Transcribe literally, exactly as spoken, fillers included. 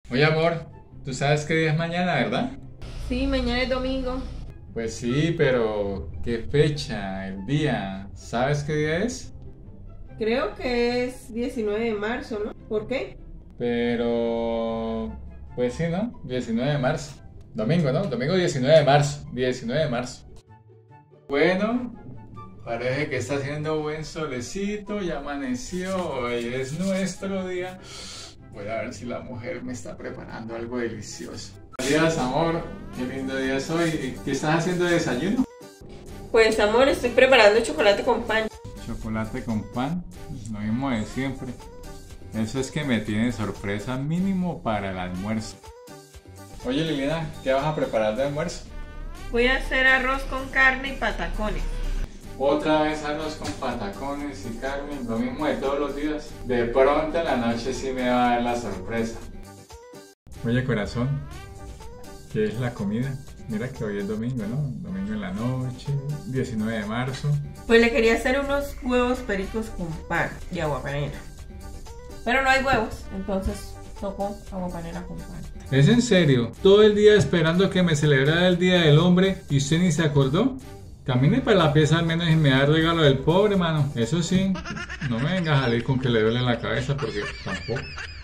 Oye, amor, tú sabes qué día es mañana, ¿verdad? Sí, mañana es domingo. Pues sí, pero ¿qué fecha? ¿El día? ¿Sabes qué día es? Creo que es diecinueve de marzo, ¿no? ¿Por qué? Pero... Pues sí, ¿no? diecinueve de marzo. Domingo, ¿no? Domingo diecinueve de marzo. diecinueve de marzo. Bueno, parece que está haciendo buen solecito, ya amaneció, hoy es nuestro día. Voy a ver si la mujer me está preparando algo delicioso. Buenos días, amor. Qué lindo día es hoy. ¿Qué estás haciendo de desayuno? Pues amor, estoy preparando chocolate con pan. Chocolate con pan, lo mismo de siempre. Eso es que me tiene sorpresa mínimo para el almuerzo. Oye, Liliana, ¿qué vas a preparar de almuerzo? Voy a hacer arroz con carne y patacones. Otra vez arroz con patacones y carne, lo mismo de todos los días. De pronto en la noche sí me va a dar la sorpresa. Oye, corazón, ¿qué es la comida? Mira que hoy es domingo, ¿no? Domingo en la noche, diecinueve de marzo. Pues le quería hacer unos huevos pericos con pan y aguapanela. Pero no hay huevos, entonces tocó aguapanela con pan. ¿Es en serio? ¿Todo el día esperando que me celebrara el Día del Hombre y usted ni se acordó? Camine para la pieza al menos y me da el regalo del pobre, mano. Eso sí, no me venga a salir con que le duele la cabeza porque tampoco.